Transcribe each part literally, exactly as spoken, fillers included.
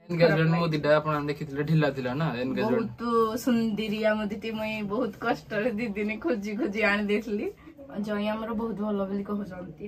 Engagement मोदीटा आपण देखिथिले ढिला थिला ना एंगेजमेंट बहुत सुंदरिया मोदीटी मई बहुत कष्ट रे दी दिन खोजी खोजी आन देखली जय हमर बहुत भलो बोली कहू जानती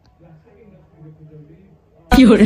की होरे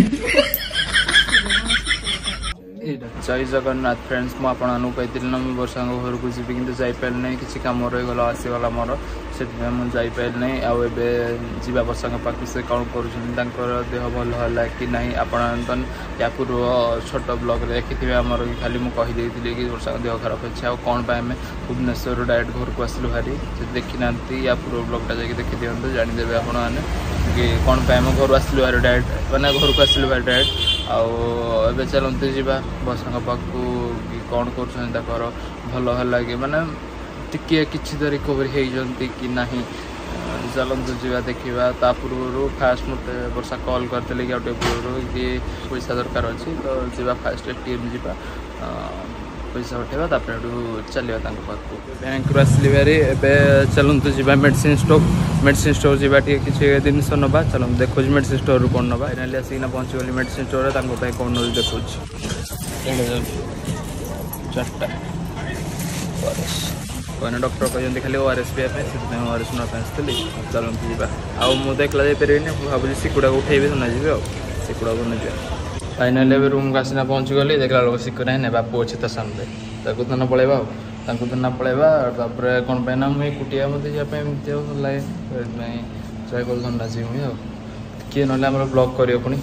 जय जगन्नाथ फ्रेंड्स मु आपन कही ना मुझे वर्षा घर को जी कि जापार ना किसी कम रहीगला आसीगला मोर से मुझे जापार ना आउ जा वर्षा पाक से कौन कर देह भल है कि नहीं आपन या पूर्व छोट ब्लॉग देखी आमर खाली मुझे कहीदे कि वर्षा देह खराब अच्छे आ कौन पर आम भुवनेश्वर डायरेक्ट घर को आसलु भारी देखी ना या पूर्व ब्लॉगटा जाकि देखी दिखाते जानीदेवे आपण मैंने कि कौन पर आम घर आसलु भारी डायरेक्ट मैंने घर को आसलु भारी डायरेक्ट आउ चलते जावा वर्षा पाक कौन कर भल है कि माने टिके किसी तो रिकवरी होती कि नहीं चलते जावा देखा ता पूर्व फास्ट मत वर्षा कॉल करते कि गोटे पूर्व कि पैसा दरकार अच्छी तो जावा फास्ट एटीएम जावा पैसा उठेगा चलिए पाक बैंक रू आसली बारी चलते जावा मेडिसिन स्टोर मेडिसिन स्टोर जावा किसी जिनस नवा चलो देखो मेडिसिन स्टोर रू कौन नवा फाइनाली आसिक पहुँचीगली मेडिसिन स्टोर कौन ना देखो चार्टा कहना डॉक्टर कहते खाली ओआरएस पीवा ओआरएस नाली चलते जावा आउ मुझे एकला जापारे भावी सिकुड़ा को उठेबी सुना जी सिकुड़ा को नहीं फाइनाली ए रूम को आसना पहुँची गली देखला बेलू सिकुड़ा ना बापू अच्छे तो सामने धन पलैबा धन पलैबा कौन पे ना मुझे कुटिया मत जाए एमती भल लगे ट्राए कर धन जी मुझे किए ना ब्लॉग कर पुणी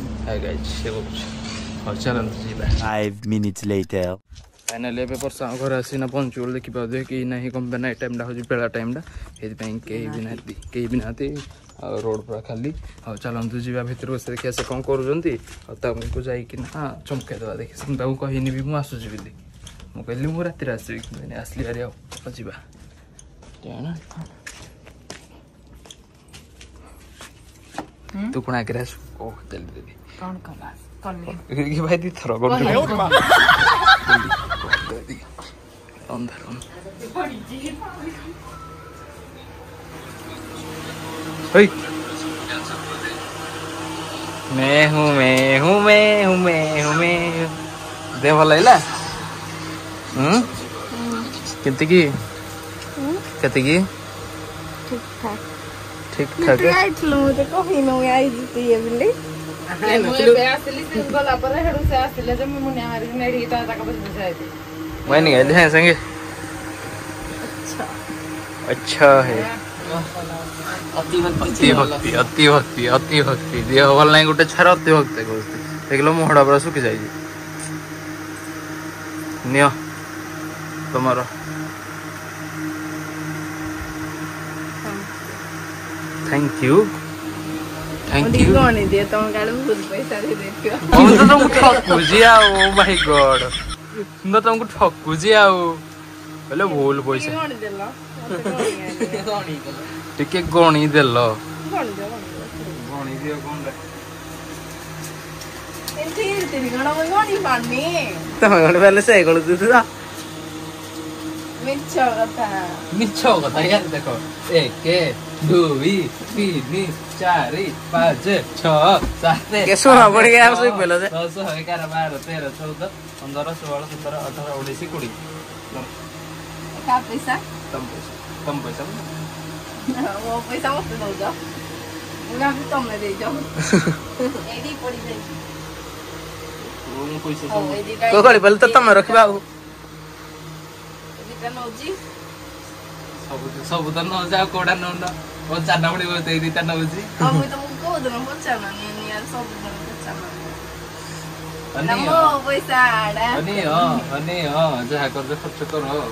चलते five minutes later फाइनाली ए वर्षा घर आसीना पहुँचू देखी पाते कि नहीं कम पे ना टाइम हूँ बेला टाइम ये कहीं भी ना कहीं भी ना रोड पूरा खाली हाँ चलते जावा भर बस देखिए से कौन कर जाना चमकई देवा देखिए से कहनी भी मुझे आसूसी बोली मुझे कहली मुझे राति आसवि आसली बारी आवा तू कौन आगे आस चल देवी भाई दी थर अंधार मैं हूँ मैं हूँ मैं हूँ मैं हूँ मैं दे भल लगा हम्म केते की केते की ठीक ठाक ठीक ठाक आइतलो मते कहि न आई जति ये बिल्ली मैं असली सिंगल पर हेडू से असले जब मैं मुनिया मारी नेडी ता तक बस जाए मैं नहीं गए हैं संगे अच्छा अच्छा है अति भक्ति अति अति भक्ति अति भक्ति देह भल नहीं गोटे छार अति भक्ति कहते देख लो मुहड़ा पूरा सुखी जाए नियो तुमर थैंक यू थैंक यू कोनी दे तुम गाल बहुत पैसा दे देतियो हम तो तुमको ठकुजी आ ओ माय गॉड न तुमको ठकुजी आ बोले भूल पैसा कोनी देला टिके गणी देलो कोनी दे गणी दियो कोन रे एंती तेरी गणा में गणी पानी तुम गणी पहले से गण दुदा मिच्छो कथा मिच्छो कथा यार देखो एक दुई तीन चार पाँच छह सात के सुना पड़ गया आप सही बोलो दे दस ग्यारह बारह तेरह चौदह पंद्रह सोलह सत्रह अठारह उन्नीस बीस का पैसा कम पैसा कम पैसा वो पैसा मत दो जाओ मुझे भी तुम दे जाओ एडी पड़ी जाए वो पैसा को कोली पहले तो तुम रखबा एडी का नौजी सब सब तो न जा कोडा न न वो चाना बड़ी होते दी ता नौजी अब मैं तुमको को दो बच्चाना नहीं यार सब बच्चाना नमो पैसा आड़ा अनि हां अनि हां जहा कर दे खर्च कर हो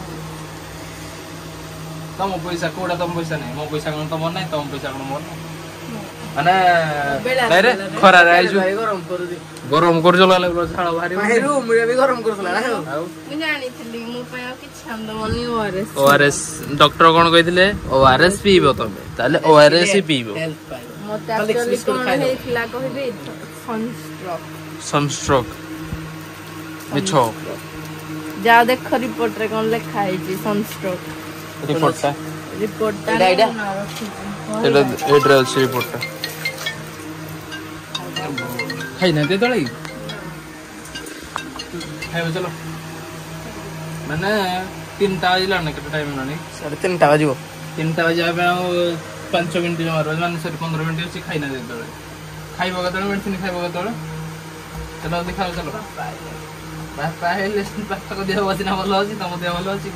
तम पैसा कोडा तम पैसा नहीं मो पैसा कोन तम नहीं तम पैसा कोन मोर माने नहीं रे खरा रे आइजु गरम कर दे गरम कर जला लागलो झाळ भारी भाई रूम रे भी गरम करसला ना मैं जानी थी मो पे कि छंद मनी ओआरएस ओआरएस डॉक्टर कोन कहिथिले ओआरएस पीबो तमे ताले ओआरएस ही पीबो मते एक्चुअली कोन हेथिला कहबे सनस्ट्रोक सनस्ट्रोक मिछो जा देख रिपोर्ट रे कोन लिखा है जी सनस्ट्रोक रिपोर्ट ता रिपोर्ट ता एडा एड्रेस रिपोर्ट ता खाई ना दे दलाई ଖାଇବା ଚାଲ ମାନେ ତିନିଟା ବାଜିଲା ନା କେତେ ଟାଇମ୍ ହେଲାଣି ସାଢେ ତିନିଟା ବାଜିବ ତିନିଟା ବାଜିବା ପାଇଁ ଆଉ ପାଞ୍ଚ ମିନିଟ୍ ଜମା ରହିବ ମାନେ ସେଠି ପନ୍ଦର ମିନିଟ୍ ଅଛି ଖାଇନା ଯେତେବେଳେ ଖାଇବ କେତେବେଳେ ମେଡିସିନ ଖାଇବ କେତେବେଳେ ଚାଲ ଦେଖାଅ ଚାଲ ବାପା ହେଲେ ବାପାଙ୍କ ଦେହ ବସିନା ଭଲ ଅଛି ତମ ଦେହ ଭଲ ଅଛି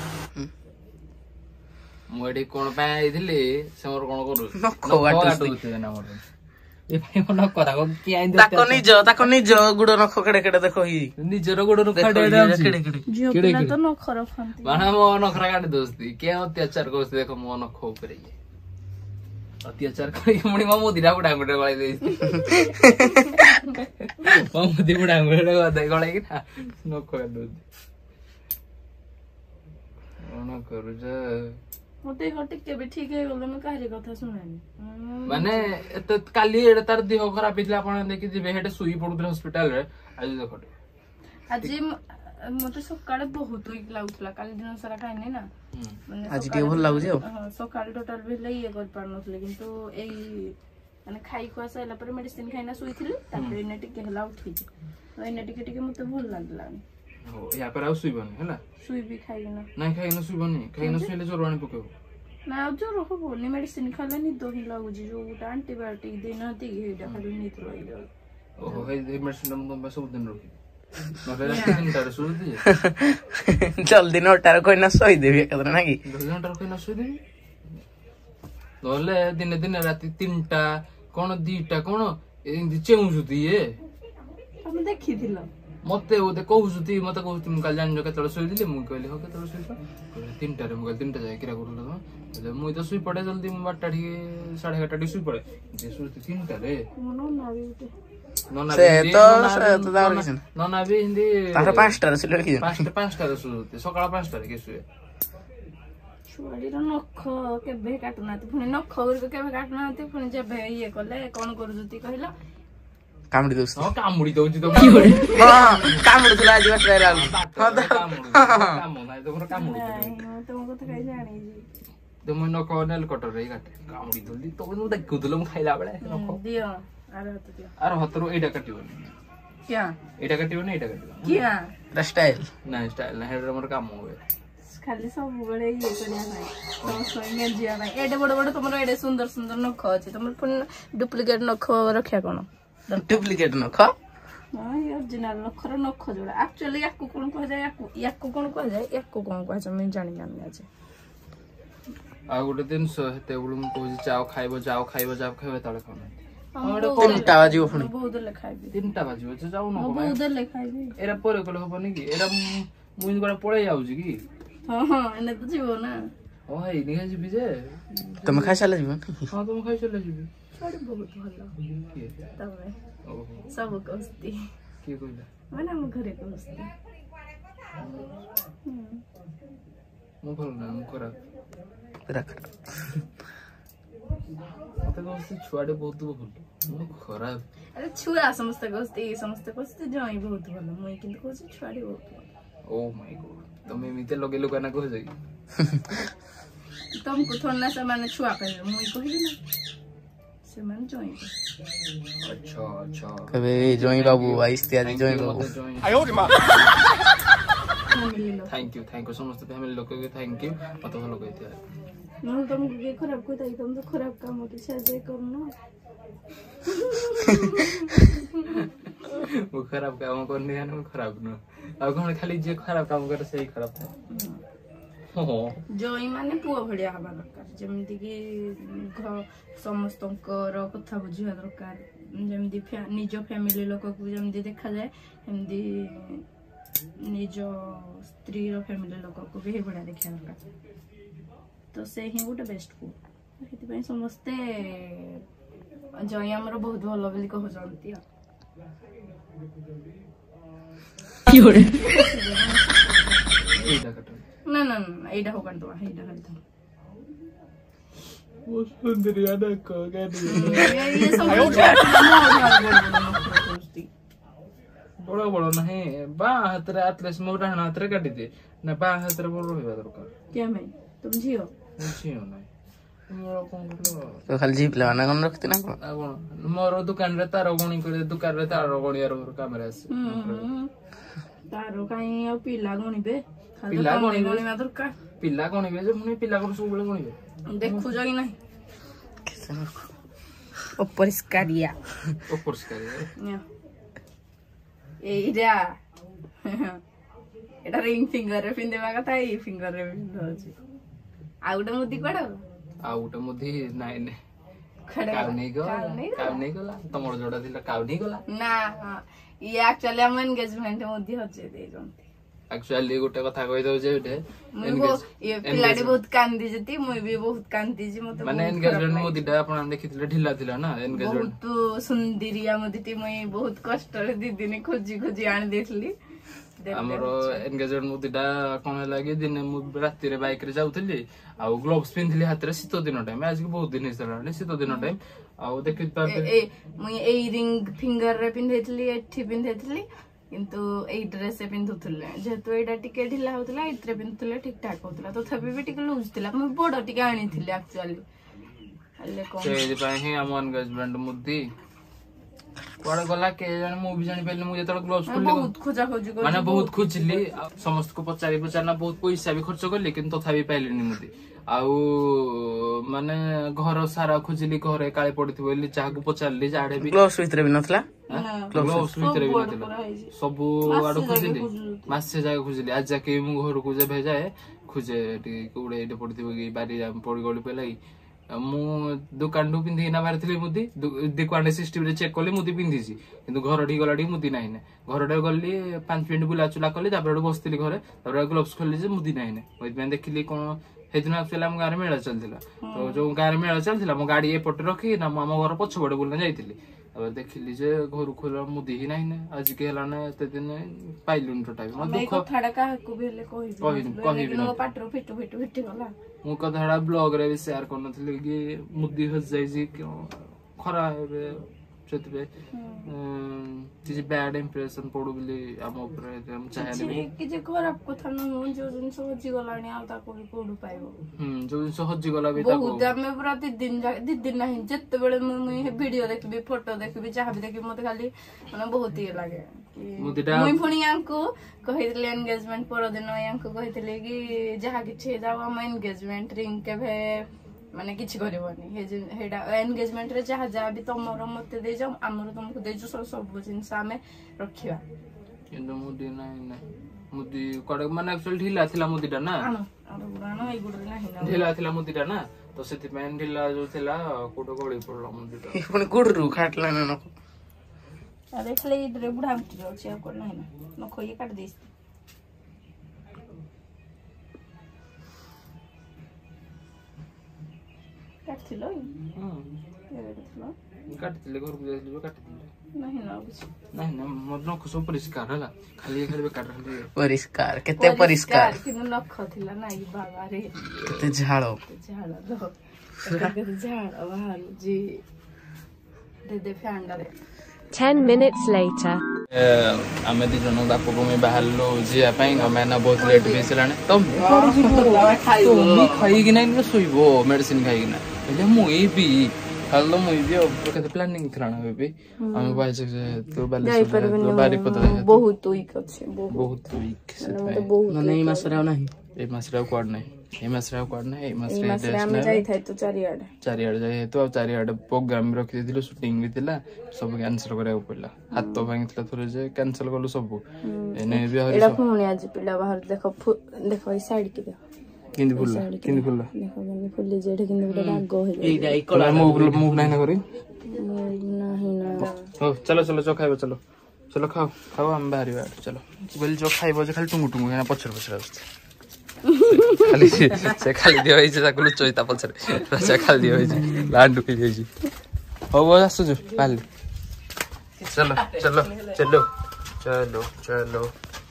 ମୁଁ ଏଠି କଣ ପାଇଁ ଆଇଥିଲି ସେ ମୋର କଣ କରୁଥିବେ ନା ମୋର ତାକ ନିଜ ତାକ ନିଜ ଗୁଡ ନଖ କେଡେ କେଡେ ଦେଖ ନିଜର ଗୋଡ ମାନେ ମୋ ନଖରା କାଟି ଦଉଛନ୍ତି କିଏ ଅତ୍ୟାଚାର କରୁଛି ଦେଖ ମୋ ନଖ ଉପରେ ଅତ୍ୟାଚାର କରିକି ପୁଣି ମୋ ମୁଦିଟା ବୁଢା ଆଙ୍ଗୁଠିରେ ଗଳେଇ ଦେଇଛି ମୋ ମୁଦି ବୁଢା ଆଙ୍ଗୁଠିରେ ଗଳେଇକି ନା ନଖ କାଟି ଦଉଛି କଣ କରୁଛ ମାନେ କାଲି ଏଟା ତାର ଦେହ ଖରାପ ହେଇଥିଲା ଆପଣ ଦେଖି ଯିବେ ସେଟା ଶୋଇ ପଡୁଥିଲେ ହସ୍ପିଟାଲ ରେ ଆଜି ଦେଖ ଆଜି ମତେ ସକାଳେ ବହୁତ ୱିକ୍ ଲାଗୁଥିଲା କାଲି ଦିନ ସାରା ଖାଇନି ନା ଆଜି ଟିକେ ଭଲ ଲାଗୁଛି ଆଉ ସକାଳେ ଟୋଟାଲ ବି ହେଲେ ଇଏ କରିପାରୁନଥିଲି କିନ୍ତୁ ଏଇ ମାନେ ଖାଇ ଖୁଆ ସାରିଲା ପରେ ମେଡିସିନ ଖାଇନା ଶୋଇଥିଲି ତାପରେ ଏଇନା ଟିକେ ହେଲା ଉଠିଛି ଏଇନା ଟିକେ ଟିକେ ମତେ ଭଲ ଲାଗିଲାନି ୟା ପରେ ଆଉ ଶୋଇବନି ହେଲା ଶୋଇବି ଖାଇକିନା ନାଇଁ ଖାଇକିନା ଶୋଇବନି ଖାଇକିନା ଶୋଇଲେ ଜ୍ୱର ଆଣି ପକେଇବ ନା ଆଉ ଜ୍ୱର ହବନି ମେଡିସିନ ଖାଇଲେ ନିଦ ହିଁ ଲାଗୁଛି ଯୋଉ ଗୋଟେ ଆଣ୍ଟିବାୟୋଟିକ ଦେଇନାହାନ୍ତି କି ସେଇଟା ଖାଲି ନିଦ ଲାଗିଯାଉଛି ଓହୋ ଏଇ ମେଡିସିନ ମୁଁ ତମ ପାଇଁ ସବୁଦିନ ରଖିବି ଜଲ୍ଦି ନଅଟାରେ କହିନା ଶୋଇଦେବି ଏକାଥରେ ନା କି ଘଣ୍ଟାରେ କହିନା ଶୋଇଦେବି ନହେଲେ ଦିନେ ଦିନେ ରାତି ତିନିଟା କଣ ଦିଟା କଣ ଏମିତି ଚେଉଁଛନ୍ତି ଇଏ ତମେ ଦେଖିଥିଲ ମତେ ବୋଧେ କହୁଛନ୍ତି ମତେ କହୁଛି ମୁଁ କାଲି ଜାଣିଛ କେତେବେଳେ ଶୋଇଥିଲି ମୁଁ କହିଲି ହଉ କେତେବେଳେ ଶୋଇଛ ତିନିଟାରେ ମୁଁ କହିଲି ତିନିଟା ଯାଏ କିରା କରୁଥିଲ ତମେ ମୁଁ ତ ଶୋଇ ପଡେ ଜଲ୍ଦି ମୁଁ ବାରଟା ଟିକେ ସାଢେ ଏଗାରଟା ଟିକେ ଶୋଇ ପଡେ ଯେ ଶୋଇଛି ତିନିଟାରେ ନନା ବି ହିନ୍ଦୀ ପାଞ୍ଚଟାରେ ପାଞ୍ଚଟାରେ ଶୋଇଛନ୍ତି ସକାଳ ପାଞ୍ଚଟାରେ କିଏ ଶୁଏ ଛୁଆଟିର ନଖ କେବେ କାଟୁନାହାନ୍ତି ପୁଣି ନଖ ଗୁରିକ କେବେ କାଟୁନାହାନ୍ତି ପୁଣି ଯେବେ ଇଏ କଲେ କଣ କରୁଛନ୍ତି କହିଲ କାମୁଡି ଦଉଛି କାମୁଡି ଦଉଛି ତ କାମୁଡୁଥିଲା ଆଜି ବାଟରେ ତମ କଥା ଖାଇ ଜାଣିଛି ତମ ନଖ ନେଲ କଟରରେ କାଟେ କାମୁଡି ଦଉଛି ତମେ ମୁଁ ଦେଖୁଥିଲ ମୁଁ ଖାଇଲା ବେଳେ ଦିଅ ଆର ହାତରୁ ଏଇଟା କାଟିବନି ଏଇଟା କାଟିବନି ଏଇଟା କାଟିବ ଷ୍ଟାଇଲ ନାଇଁ ଷ୍ଟାଇଲ ନା ହେଡରେ ମୋର କାମ ହୁଏ ଖାଲି ସବୁବେଳେ ଇଏ କରିବା ପାଇଁ ତମ ଗେଞ୍ଜିବା ପାଇଁ ଏଡେ ବଡ ବଡ ତମର ଏଡେ ସୁନ୍ଦର ସୁନ୍ଦର ନଖ ଅଛି ତମର ପୁଣି ଡୁପ୍ଲିକେଟ ନଖ ରଖିବା କଣ ଡୁପ୍ଲିକେଟ ନଖ ଅରିଜିନାଲ ନଖର ନଖ ଯୋଉଟା ଆକ୍ଚୁଆଲି ୟାକୁ କଣ କୁହାଯାଏ ୟାକୁ କଣ କୁହାଯାଏ ୟାକୁ କଣ କୁହାଯାଏ ମୁଁ ଜାଣିପାରୁନି ଆଜି ଆଉ ଗୋଟେ ଜିନିଷ ସେତେବେଳେ ମୁଁ କହୁଛି ଚାଓ ଖାଇବ ଯାଅ ଖାଇବ ଯାଅ ଖାଇବ ତାଳେ ଖାଉନାହାନ୍ତି ତିନିଟା ବାଜିବ ପୁଣି ବହୁତ ହେଲେ ଖାଇବି ତିନିଟା ବାଜିବ ଯାଉନ ବହୁତ ହେଲେ ଖାଇବି ଏରା ପରେ କଲେ ହବନି କି ଏରା ମୁଁ କୁଆଡେ ପଳେଇ ଯାଉଛି କି ହଁ ହଁ ଏନେ ତ ଯିବ ନା ହଁ ହେଇନି ଯିବି ଯେ ତମେ ଖାଇସାରିଲେ ଯିବ ହଁ ତମେ ଖାଇସାରିଲେ ଯିବି ବହୁତ ଭଲ ତମେ ସବୁ କହୁଛି କିଏ କହିଲା ମାନେ ଆମ ଘରେ କହୁଛି ମୁଁ ଭଲ ନା ମୁଁ ଖରାପ ମତେ କହୁଛି ଛୁଆଟେ ବହୁତ ଭଲ ମୁଁ ଖରାପ ଆରେ ଛୁଆ ସମସ୍ତେ କହୁଛି ସମସ୍ତେ କହୁଛି ଜଇଁ ବହୁତ ଭଲ ମୁଇଁ କିନ୍ତୁ କହୁଛି ଛୁଆଟେ ବହୁତ ଭଲ ଓ ମାଇ ଗଡ୍ ତମେ ଏମିତି ଲଗେଇ ଲଗା ନା କହୁଛ କି ତମକୁ ଥୋଡି ନା ସେମାନେ ଛୁଆ କହିବେ ମୁଇଁ କହିବି ନା ସେମାନେ ଜଇଁ ଆଚ୍ଛା ଆଚ୍ଛା କବେ ଜଇଁ ବାବୁ ଆଇସ୍ତେ ଆଜି ଜଇଁ ବାବୁ ଆୟୋ ରେ ମା थैंक यू थैंक यू समस्त फैमिली लोग के थैंक यू मत भलो कहते हैं मैं तुमको ये खराब कहता ही तुम तो खराब काम होती शायद करना वो खराब काम करने है ना खराब ना अब कौन खाली जे खराब काम करे सही खराब था हो जई माने पुआ भड़िया हवा दरकार जेमति कि समस्तंकर कथा बुझिया दरकार जेमति निज फैमिली लोक को जेमति देखा जाए एमति निज स्त्री रो फैमिली लोक को भी बड़ा देखा दरकार तो से ही गोटे बेस्ट पुआ हेति पई समस्ते जई हमर बहुत भलो बोली कह जानती ना ना ना एडा हो कर दो एडा कर दो वो सुंदरिया ना को गाड़ी ये सब बड़ा बड़ा नहीं बा हातरे आतलेस मोटा हना हातरे काटी दे ना बा हातरे बड़ रहबा दरकार क्या मैं तुम झियो झियो नहीं मोर कोन करलो तो खाली जीप लेवाना कोन रखती ना कोन मोर दुकान रे तार गणी करे दुकान रे तार गणियार काम रे आसे आरो काई आ पिला गणिबे पिला गणिबे गणिबा दरकार पिला गणिबे जे मुनी पिला को सब बेले गणिबे देखु जगी नाही अपरिष्कारिया अपरिष्कारिया एइरा एटा रिंग फिंगर रे पिंदेबा कथा ए फिंगर रे पिंदोछि आ उडा मुदी कोड आ उडा मुदी नाइ ने खडा काउ नै गला काउ नै गला तमर जोडा दिला काउ नै गला ना हां ये एक्चुअली हम एंगेजमेंट मुदी होचे दे जंती एक्चुअली गोटे कथा कहि दउ जे उठे ये पिलाडी बहुत कांदी जती मुई भी बहुत कांदी जी मते माने एंगेजमेंट मुदीटा आपण देखिथिले ढिला थिला ना एंगेजमेंट बहुत सुंदरिया मुदीटी मुई बहुत कष्ट रे दी दिन खोजी खोजी आन देखली हमरो एंगेजमेंट मुदीटा कोन लागि दिन मु राती रे बाइक रे जाउथली आ ग्लोव्स पिनथली हाथ रे शीत दिन टाइम आज के बहुत दिन हिसला शीत दिन टाइम आ देखि पाबे ए मुई ए रिंग फिंगर रे पिनथली एठी पिनथली किंतु ए ड्रेस से पिंधुथले जेतु एटा टिके ढिला होतला इत्रे पिंधुथले ठीक ठाक होतला तो थबी भी टिके लूज थिला मु बड़ टिके आनी थिले एक्चुअली हल्ले कोन से पई ही हम एंगेजमेंट मुद्दी कोड गला के जन मु भी जानि पहिले मु जेतल ग्लोव्स खुलले बहुत खोजा खोजी कर माने बहुत खुजली समस्त को पचारी पचारना बहुत पैसा भी खर्च करली किंतु तथापि पाइलिनी मुद्दी आउ माने घर सारा खुजली घरे काळे पडिथि बोली चाहू पचारली जाडे भी ग्लोव्स भीतर भी नथला ग्लोव्स भीतर भी नथला सब आडो खुजली मासे जाय खुजली आज जाके मु घर को जे भेजाए खुजे टी कुडे एटे पडिथि कि बारी पडी गली पेलाई मु दुकान डु पिंधि ना बारथिली मुदी दुकान सिस्टम रे चेक करली मुदी पिंधिसी किंतु घर ठी गलाडी मुदी नाही ने घर डे गल्ली पाँच मिनिट बुला चुला करली तापर बसथिली घरे तापर ग्लोव्स खोलली जे मुदी नाही ने ओइ में देखिली कोन हेदिन एक्चुअली हम गारे मेला चलथिला तो जो गारे मेला चलथिला मो गाड़ी एपट रखी ना हम घर पछबडे बुलना जाइथिली अब देखिली जे घर खोल मुदी ही नाही ने आज के हला ने एते दिन पाइलुन तो टाइम म दुख कथाडा का को भेले कहि कहि कहि बिना पाटरो फिटो फिटो फिटि गला मु कथाडा ब्लॉग रे भी शेयर करनथली कि मुदी हो जाई जी खरा हेबे सेतबे किछि बैड इंप्रेशन पडु बिली हम ऊपर हम चाहे कि जे खराब कथा न हो जो दिन सहजी गलानी आ ता को पडु पाइबो हम जो दिन सहजी गला भी ता बहुत हम पूरा दिन दिन दिन दिन नहीं जत्ते बेले मु वीडियो देखबी फोटो देखबी चाह भी देखबी मते खाली माने बहुत ही लागे मुदीटा मुई फुनी यांको कहितले एंगेजमेंट पर दिन यांको कहितले कि जहा किछि जाव हम एंगेजमेंट रिंग के भे माने किछि करबनी हे जे हेडा एंगेजमेंट रे जहा जा भी तमरो मते दे जाम हमरो तुमको दे जो सब जिंस हमें रखिबा किंतु मुदी नाही ना मुदी कोड माने एक्चुअली ढिला थिला मुदीटा ना अरे बुरानो ए गुडरे नाही ना ढिला थिला मुदीटा ना तो सेति में ढिला जो थिला कोडो गळी पडला मुदीटा पण गुडरू खाटला ना नको अरे खले इधर बुढ़ा मत जो छै को नहीं ना न खोई काट देस काटथिलो हम काटथिलो काटथिले घर को जाइलो काटथिले नहीं ना कुछ नहीं ना मोर नख सब परिष्कार हला खाली खाली काट खाली परिष्कार केते परिष्कार कि नख थिला नाही बाबा रे केते झाळो झाळो दो केते झाळो बाहर जी दे दे फैंडा रे Ten minutes later. आमे दी जनो बापू को में बाहर लो जिया पाई गमे ना बहुत लेट भी चलाने तब तुम खाई कि नहीं सोइबो मेडिसिन खाई कि ना એટલે હું એ બી હાલો હું બી કેતે પ્લાનિંગ થરાણા બેબી અમે બાય છે તો બાલે તો બારી પતા बहुत वीक ଅଛି बहुत वीक से नहीं मासरा नहीं ए मासरा कोड नहीं ए मासरा कोड नहीं ए मासरा मासरा हम जाई थाई तो चारियाडे चारियाडे जाई तो चारियाडे प्रोग्राम रखि दिलो शूटिंग भी थिला सब कैंसिल करे पड़ला हाथ तो भांगी थिला थोरे जे कैंसिल करलो सब एने भी हरि एडा पुणी आज पिला बाहर देखो देखो ई साइड के देखो किंदी फुल्ला किंदी फुल्ला देखो गनी फुल्ली जेडे किंदी बड़ा राग हो ए डाई कोला मूव मूव नहीं ना करी नहीं ना हो चलो चलो जो खाइबो चलो चलो खाओ खाओ हम बाहर बैठ चलो बोल जो खाइबो जे खाली टुंगु टुंगु ना पछर पछर आछते खाली से खाली दियो होई जे ताको लुचोइता पछर से खाली दियो होई जे लांडू पी जाई जे हो वो आसु जो पाली चलो चलो चलो चलो चलो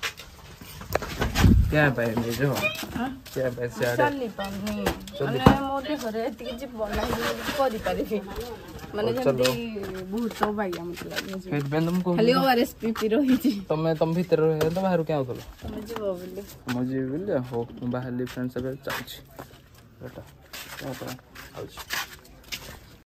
क्या भाई ले जो क्या भाई से आडे चली पानी अने मोटे घरे एति जे बना करि पारिबे माने जल्दी बहुत तो भाई हम लागे फिर बेन तुमको खाली ओआरएस पी रही छी तमे तुम भीतर रहे तो बाहर क्या होतलो तमे जीवो बोले मजे बोले हो बाहर ली फ्रेंड्स सब चाची बेटा क्या करा आउछ